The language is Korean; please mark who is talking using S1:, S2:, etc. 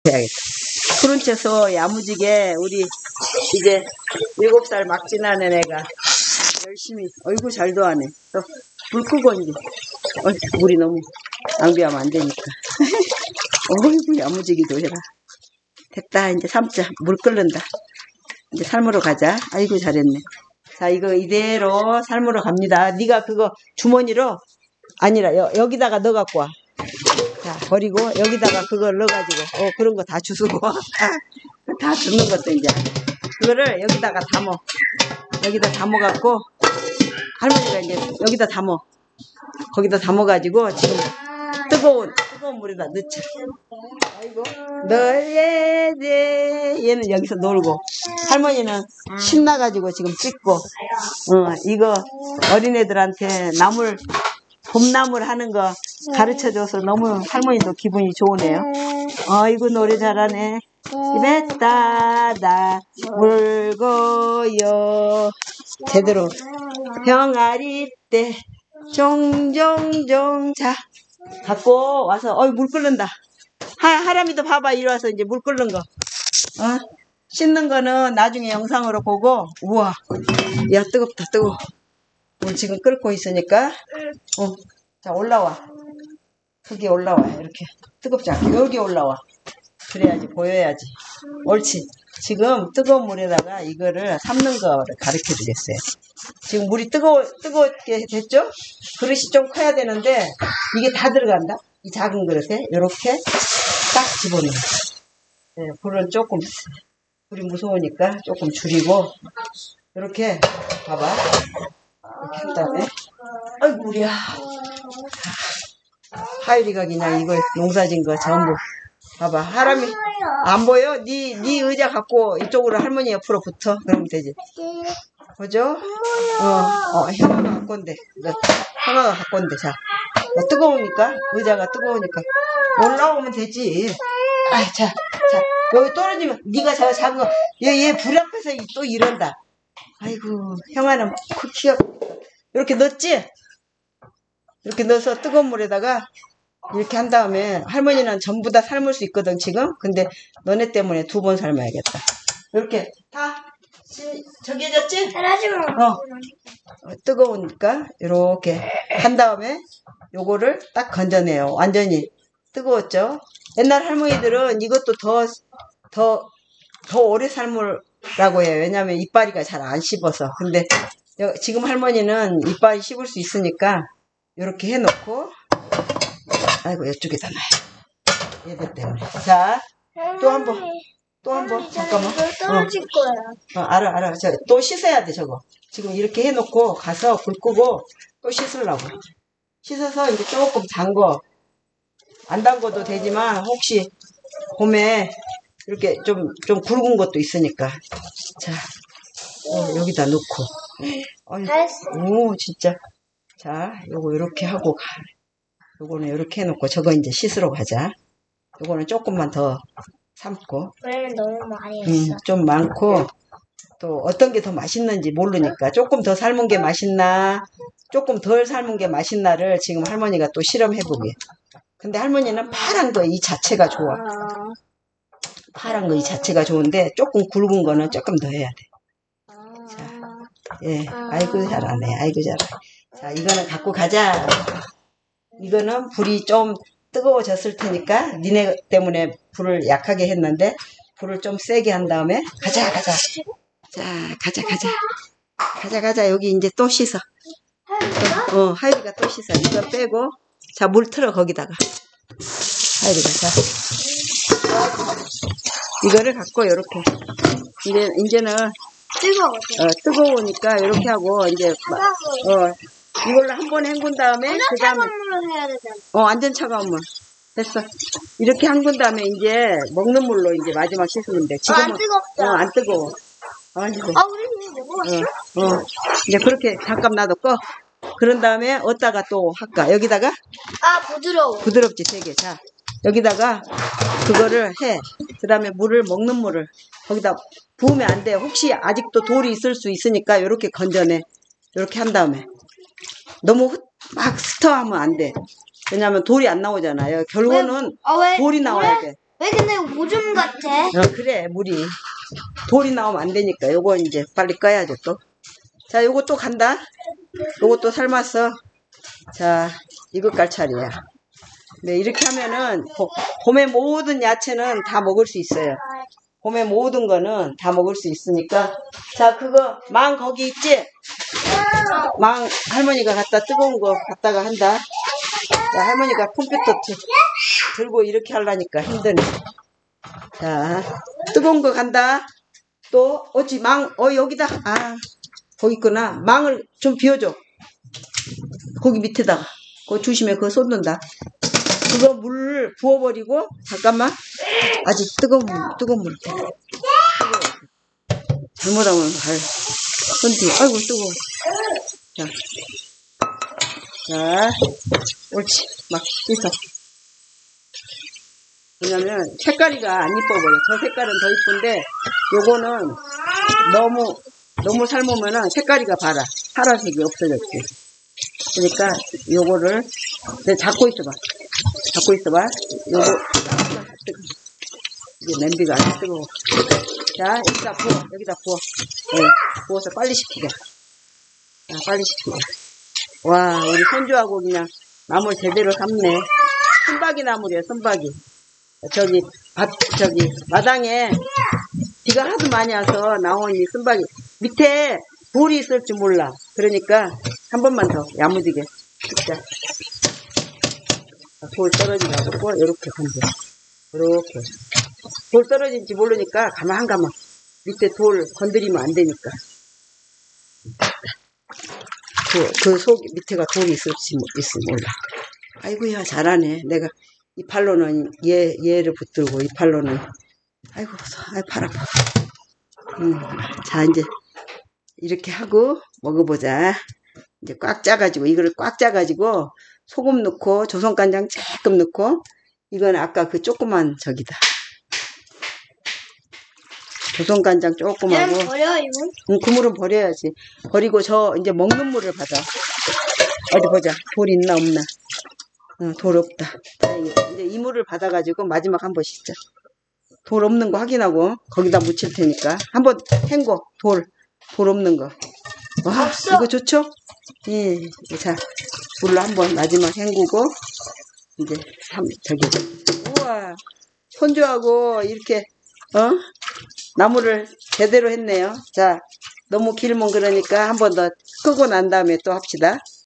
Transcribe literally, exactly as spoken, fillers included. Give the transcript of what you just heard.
S1: 해야겠다. 푸른 채소 야무지게 우리 이제 일곱 살 막 지나는 애가 열심히 어이구 잘도 하네. 또 불 끄고 이제 어이, 물이 너무 낭비하면 안 되니까. 어이구 야무지기도 해라. 됐다. 이제 삶자. 물 끓는다. 이제 삶으러 가자. 아이고 잘했네. 자, 이거 이대로 삶으러 갑니다. 네가 그거 주머니로 아니라 여, 여기다가 넣어 갖고 와. 자, 버리고 여기다가 그걸 넣어가지고 어 그런 거 다 주스고 다 듣는 것도 이제 그거를 여기다가 담어. 여기다 담아갖고 할머니가 이제 여기다 담어. 거기다 담아가지고 지금 뜨거운 뜨거운 물에다 넣자. 아이고 너의 내 얘는 여기서 놀고 할머니는 신나가지고 지금 찍고 어 이거 어린애들한테 나물 봄나물 하는 거 가르쳐줘서 너무 할머니도 기분이 좋으네요. 아이고 노래 잘하네. 입에 따다 물고요. 제대로 병아리 때 종종종 자 갖고 와서 어이 물 끓는다. 하, 하람이도 봐봐. 이리 와서 이제 물 끓는 거. 어? 씻는 거는 나중에 영상으로 보고. 우와 야 뜨겁다 뜨거워. 물 지금 끓고 있으니까 어. 자 올라와. 크게 올라와. 이렇게 뜨겁지 않게 여기 올라와. 그래야지 보여야지. 옳지. 지금 뜨거운 물에다가 이거를 삶는 거를 가르쳐 주겠어요. 지금 물이 뜨거워, 뜨겁게 됐죠? 그릇이 좀 커야 되는데 이게 다 들어간다. 이 작은 그릇에 이렇게 딱 집어넣어. 네, 불은 조금 불이 무서우니까 조금 줄이고 이렇게 봐봐. 이렇게 한 다음에 아이고 우리야. 하율이가 그냥 이거 농사진 거 전부 봐봐. 하람이 안 보여? 네, 네 의자 갖고 이쪽으로 할머니 옆으로 붙어. 그러면 되지. 보죠? 어, 어, 형아가 갖고 온대. 형아가 갖고 온대. 자, 어, 뜨거우니까 의자가 뜨거우니까 올라오면 되지. 아, 자, 자, 여기 떨어지면 네가 저 작은 거, 얘, 얘 불 앞에서 또 이런다. 아이고, 형아는 키가 이렇게 넣었지? 이렇게 넣어서 뜨거운 물에다가 이렇게 한 다음에 할머니는 전부 다 삶을 수 있거든 지금. 근데 너네 때문에 두 번 삶아야겠다. 이렇게 다 저기해졌지? 어. 어 뜨거우니까 이렇게 한 다음에 요거를 딱 건져내요. 완전히 뜨거웠죠. 옛날 할머니들은 이것도 더 더 더 오래 삶으라고 해요. 왜냐면 이빨이가 잘 안 씹어서. 근데 지금 할머니는 이빨이 씹을 수 있으니까 이렇게 해놓고 아이고 이쪽에다 놔요. 얘들 때문에. 자, 또 한 번, 또 한 번. 잠깐만.
S2: 떨어질 거야.
S1: 어, 알아, 알아. 저, 또 씻어야 돼 저거. 지금 이렇게 해놓고 가서 불 끄고 또 씻으려고. 씻어서 이제 조금 담궈. 안 담궈도 되지만 혹시 봄에 이렇게 좀, 좀 굵은 것도 있으니까. 자, 어, 여기다 넣고. 어이, 오, 진짜. 자, 요거 이렇게 하고 가. 요거는 이렇게 해놓고 저거 이제 씻으러 가자. 요거는 조금만 더 삶고.
S2: 왜냐면 너무 많이 했어.
S1: 음, 좀 많고 또 어떤 게 더 맛있는지 모르니까 조금 더 삶은 게 맛있나 조금 덜 삶은 게 맛있나를 지금 할머니가 또 실험해보게. 근데 할머니는 파란 거 이 자체가 좋아. 파란 거 이 자체가 좋은데 조금 굵은 거는 조금 더 해야 돼. 자, 예, 아이고 잘하네. 아이고 잘하네. 자, 이거는 갖고 가자. 이거는 불이 좀 뜨거워졌을 테니까 니네 때문에 불을 약하게 했는데 불을 좀 세게 한 다음에 가자 가자 자 가자 가자 가자 가자 여기 이제 또 씻어. 어, 어 하율이가 또 씻어. 이거 빼고 자 물 틀어 거기다가 하율이가 자 이거를 갖고 이렇게 이제 이제는
S2: 뜨거워.
S1: 어, 뜨거우니까 이렇게 하고 이제 어 이걸로 한 번 헹군 다음에 그 다음에
S2: 차가운 물로 해야 되잖아.
S1: 어 완전 차가운 물 됐어. 이렇게 헹군 다음에 이제 먹는 물로 이제 마지막 씻으면 돼. 지금은
S2: 어, 안 뜨겁다.
S1: 어, 안 뜨거워. 안 뜨거워.
S2: 아 우리 이미 먹어봤어?
S1: 어, 어. 이제 그렇게 잠깐 놔뒀고 그런 다음에 어디다가 또 할까? 여기다가
S2: 아 부드러워.
S1: 부드럽지 되게. 자 여기다가 그거를 해. 그 다음에 물을 먹는 물을 거기다 부으면 안 돼. 혹시 아직도 돌이 있을 수 있으니까 이렇게 건져내. 이렇게 한 다음에 너무 막 스터하면 안 돼. 왜냐면 돌이 안 나오잖아요. 결국은
S2: 아, 왜?
S1: 돌이 나와야
S2: 왜?
S1: 돼.
S2: 왜 근데 오줌 같아?
S1: 어, 그래, 물이. 돌이 나오면 안 되니까 요거 이제 빨리 꺼야죠 또. 자, 요거 또 간다. 요거 또 삶았어. 자, 이것 깔 차례야. 네, 이렇게 하면은 봄- 봄의 모든 야채는 다 먹을 수 있어요. 봄의 모든 거는 다 먹을 수 있으니까. 자, 그거 망 거기 있지? 망 할머니가 갖다 뜨거운 거 갖다가 한다. 야, 할머니가 컴퓨터 드- 들고 이렇게 하려니까 힘드네. 자, 뜨거운 거 간다. 또 어찌 망, 어 여기다. 아, 거기 있구나. 망을 좀 비워줘. 거기 밑에다가. 그거 조심해. 그거 쏟는다. 그거 물 부어버리고, 잠깐만. 아직 뜨거운 물, 뜨거운 물. 뜨거워. 잘못하면 발 손뒤. 아이고 뜨거워. 자, 자, 옳지. 막 씻어. 왜냐면 색깔이가 안 이뻐 보여. 저 색깔은 더 이쁜데 요거는 너무 너무 삶으면은 색깔이가 봐라. 파란색이 없어졌지. 그러니까 요거를 내 잡고 있어봐. 잡고 있어봐. 요거 뜨거워. 이게 냄비가 아주 뜨거워. 자, 여기다 부어. 여기다 부어. 네, 부어서 빨리 식히자. 자, 빨리 식히자. 와, 우리 손주하고 그냥 나물 제대로 삶네. 순박이 나물이야, 순박이. 저기, 밭, 저기, 마당에 비가 하도 많이 와서 나온 이 순박이. 밑에 돌이 있을 줄 몰라. 그러니까 한 번만 더 야무지게 씻자. 돌 떨어지지 않고, 요렇게 건져. 요렇게. 돌 떨어진지 모르니까 가만 가만. 밑에 돌 건드리면 안 되니까. 그, 그 속, 밑에가 돌이 있을지, 있을지 몰라. 아이고야, 잘하네. 내가 이 팔로는 얘, 얘를 붙들고, 이 팔로는. 아이고, 아이, 팔 아파. 음, 자, 이제, 이렇게 하고, 먹어보자. 이제 꽉 짜가지고, 이거를 꽉 짜가지고, 소금 넣고, 조선간장 조금 넣고, 이건 아까 그 조그만 저기다. 조선간장 조금 하고.
S2: 그냥 버려 이거.
S1: 응, 그 물은 버려야지. 버리고 저 이제 먹는 물을 받아. 어디 보자. 돌 있나 없나. 응, 돌 없다. 다행이다. 이제 이 물을 받아가지고 마지막 한번 씻자. 돌 없는 거 확인하고 거기다 묻힐 테니까. 한번 헹궈. 돌. 돌 없는 거. 와,
S2: 없어.
S1: 이거 좋죠? 예. 자, 물로 한번 마지막 헹구고 이제 삼, 저기. 우와. 손주하고 이렇게 어? 나무를 제대로 했네요. 자, 너무 길면 그러니까 한 번 더 끄고 난 다음에 또 합시다.